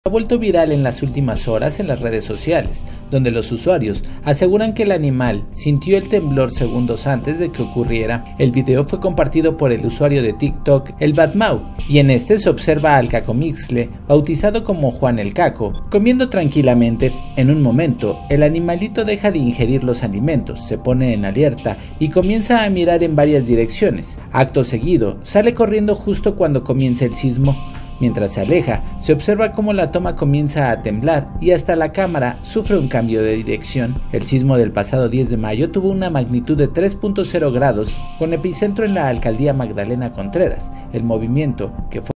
Ha vuelto viral en las últimas horas en las redes sociales, donde los usuarios aseguran que el animal sintió el temblor segundos antes de que ocurriera. El video fue compartido por el usuario de TikTok, el Batmau, y en este se observa al cacomixtle, bautizado como Juan el Caco, comiendo tranquilamente. En un momento, el animalito deja de ingerir los alimentos, se pone en alerta y comienza a mirar en varias direcciones. Acto seguido, sale corriendo justo cuando comienza el sismo. Mientras se aleja, se observa cómo la toma comienza a temblar y hasta la cámara sufre un cambio de dirección. El sismo del pasado 10 de mayo tuvo una magnitud de 3.0 grados, con epicentro en la alcaldía Magdalena Contreras. El movimiento, que fue